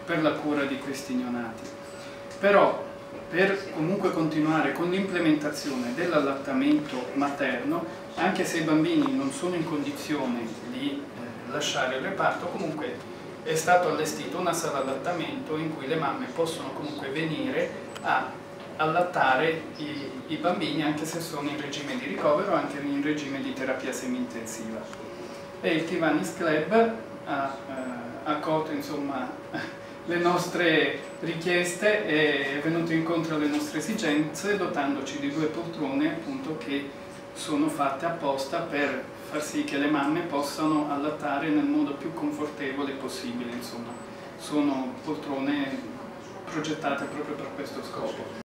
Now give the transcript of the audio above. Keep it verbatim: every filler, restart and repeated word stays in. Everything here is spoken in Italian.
per la cura di questi neonati. Però per comunque continuare con l'implementazione dell'allattamento materno, anche se i bambini non sono in condizione di eh, lasciare il reparto, comunque è stato allestito una sala allattamento in cui le mamme possono comunque venire a allattare i, i bambini anche se sono in regime di ricovero, anche in regime di terapia semi-intensiva. E il Kiwanis Club ha eh, accolto insomma le nostre richieste e è venuto incontro alle nostre esigenze dotandoci di due poltrone appunto che sono fatte apposta per far sì che le mamme possano allattare nel modo più confortevole possibile, insomma sono poltrone progettate proprio per questo scopo.